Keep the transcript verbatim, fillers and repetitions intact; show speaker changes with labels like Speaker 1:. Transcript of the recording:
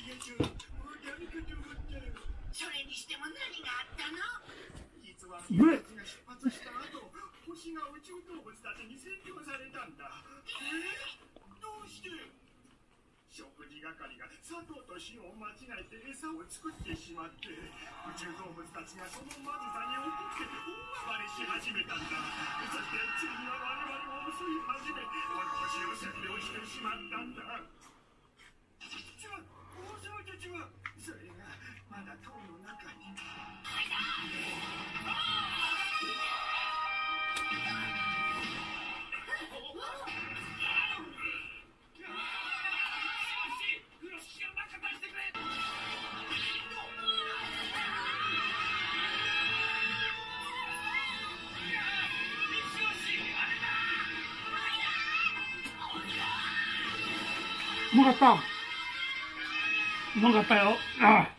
Speaker 1: それにしても何があったの？実は
Speaker 2: うえ
Speaker 1: 私が出発した後、星が宇宙動物たちに占領されたんだ。えー、どうして？食事係が砂糖と塩を間違えて餌を作ってしまって、宇宙動物たちがそのまずさに怒って大暴れし始めたんだ。そしてついには我々を襲い始め、この星を占領してしまったんだ。実は王様たちはそれがまだ塔の中に。
Speaker 2: うまかった。うまかったよ。ああ。